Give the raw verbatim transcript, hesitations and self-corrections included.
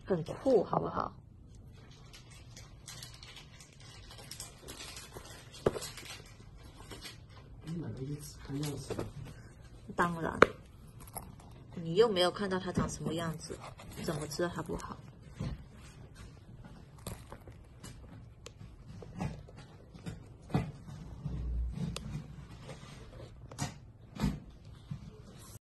很酷，好不好？ 你买了一次看样子。 当然，你又没有看到它长什么样子，怎么知道它不好？